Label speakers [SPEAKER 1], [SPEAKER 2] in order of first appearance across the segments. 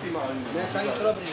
[SPEAKER 1] optimální.
[SPEAKER 2] Ne, tady to dobrý.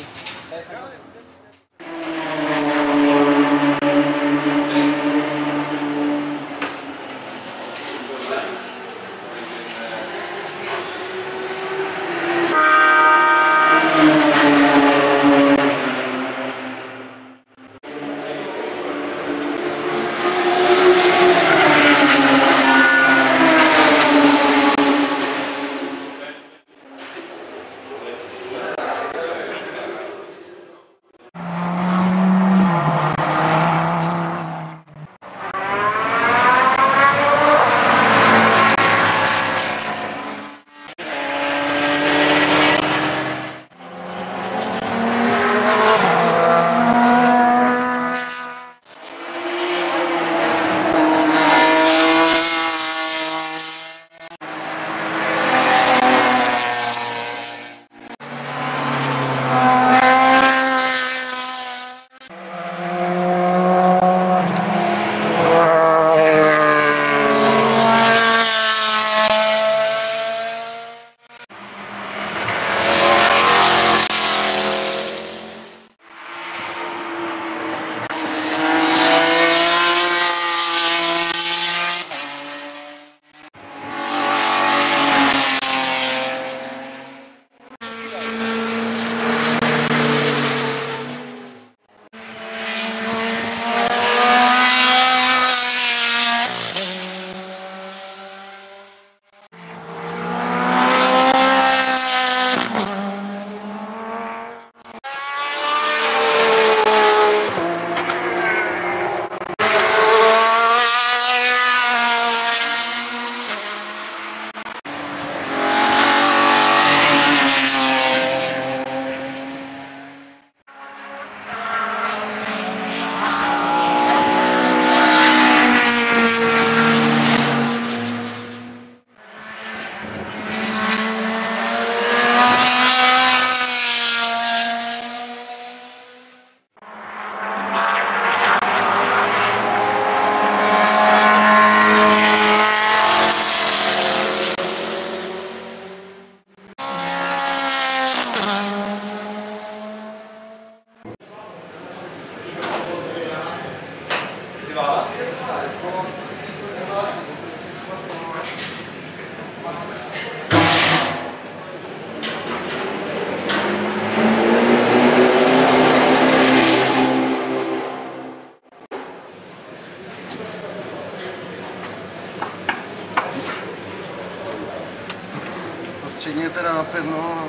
[SPEAKER 3] Středně teda napevno.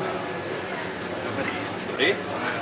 [SPEAKER 3] Dobrý.
[SPEAKER 1] Dobrý?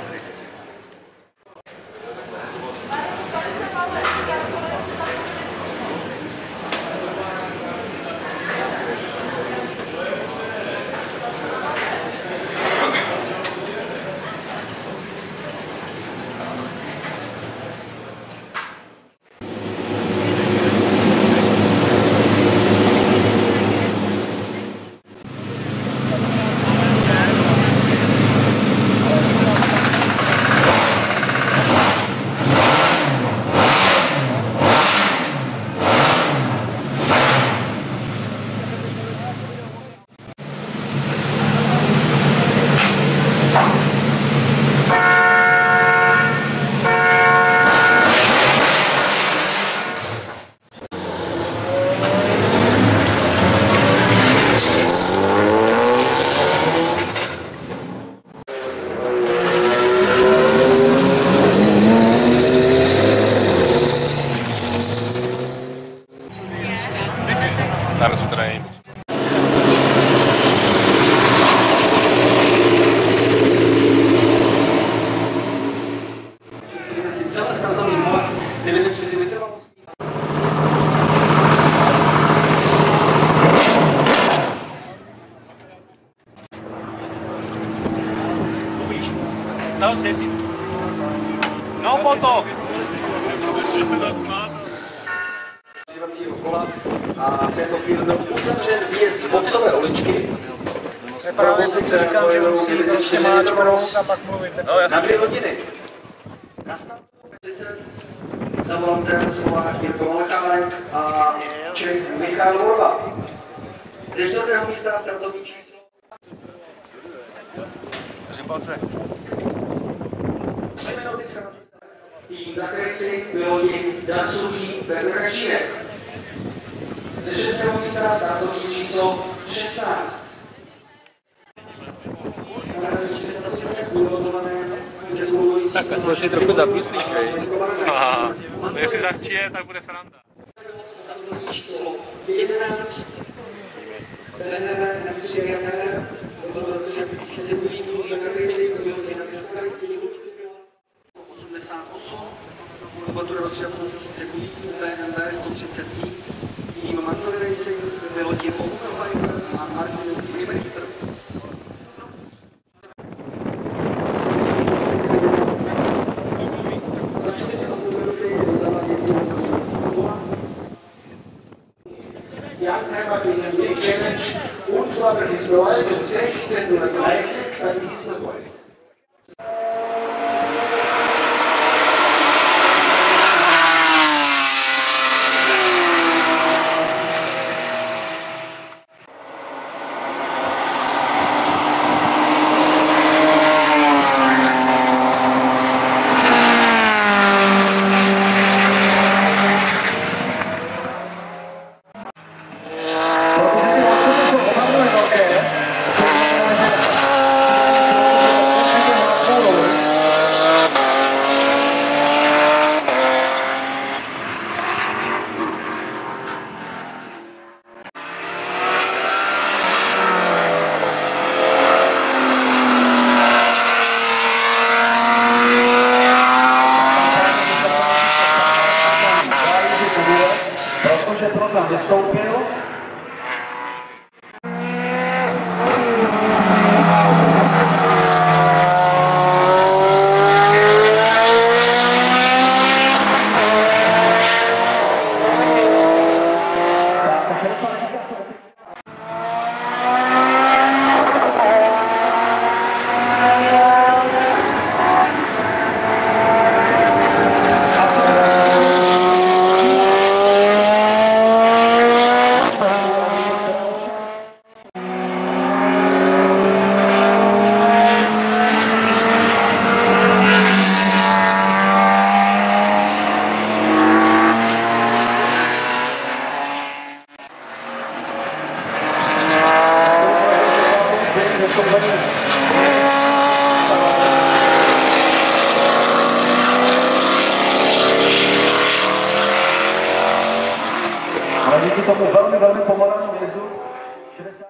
[SPEAKER 1] Dáme si teda nejít.
[SPEAKER 4] Celé startovní pole 904 vytrvalostí.
[SPEAKER 1] No foto!
[SPEAKER 4] Přívacího kola a v této chvíli byl uzavřen výjezd z boxové uličky. Provozy, které kolejou mezi 4 na 2 hodiny. Na startu 30 za volantem Slovák Jirko Malchánek a Čech Michal Morva. Ze 4. místa startovní číslo.
[SPEAKER 3] palce.
[SPEAKER 4] 3 minuty se tým na kresi piloti Dan Suchý, Petr Kačínek. Ze 6. místa startovní číslo 16.
[SPEAKER 1] Tak jsme si trochu zabruslí,
[SPEAKER 2] Aha, jestli zachčije, tak bude sranda.
[SPEAKER 4] Číslo 11. Protože se bují na kresi piloti na kresi 88. Obatura rozštěpnou se bují BMW 130 tým Mansory Racing, piloti Open Fighter a Martin Riberyper. Za 4,5 minuty zaváděcí kola. Jan Heimat Challenge und Fabrik ist bereit um 16:30 Uhr bei diesem Gebäude. Protože program vystoupil. Ale díky tomu velmi pomalému jezdu 60.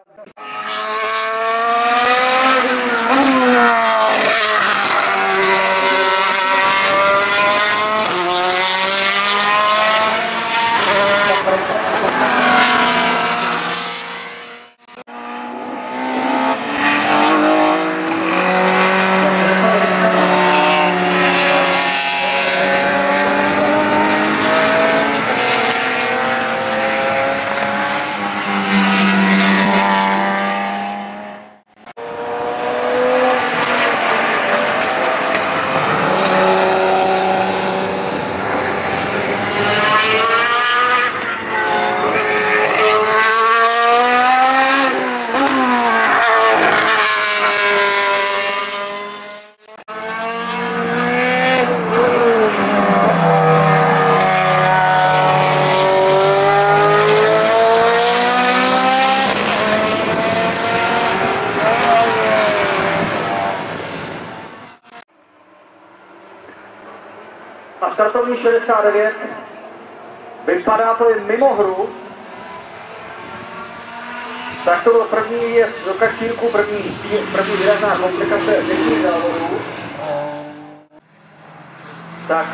[SPEAKER 4] A startovní 69, vypadá to jen mimo hru. Tak to byl první je z Kačírku, první výrazná komplikace dnešních závodů. Tak,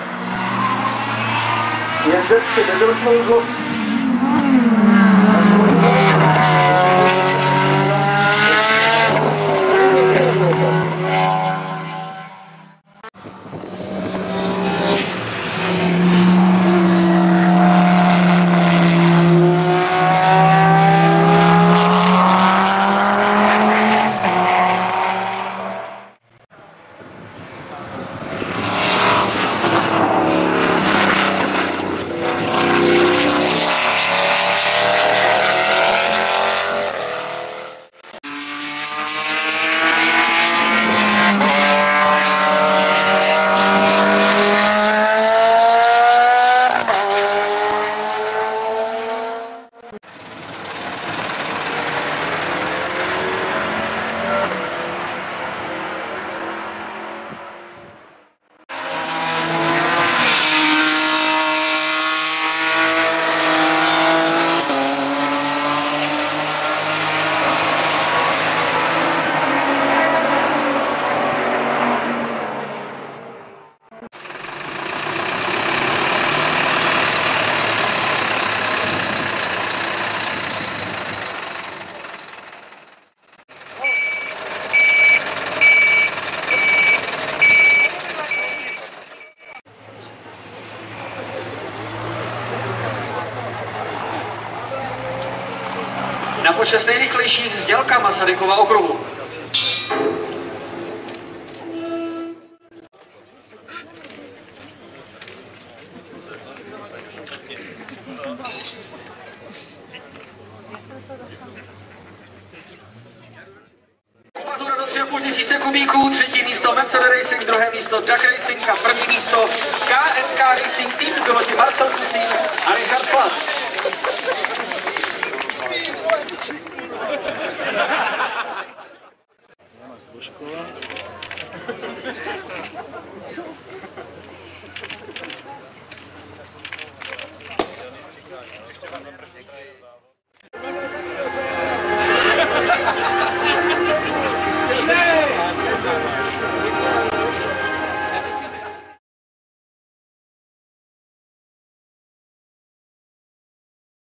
[SPEAKER 4] jezdec si nedostnou zlost. počest nejrychlejších z dělka Masarykova okruhu. Kubatura do 3,5 tisíce kubíků, třetí místo Mercedes Racing, druhé místo Duck Racing a první místo KNK Racing Team, piloti Marcel Kusín a Richard Plas.
[SPEAKER 2] Ještě mám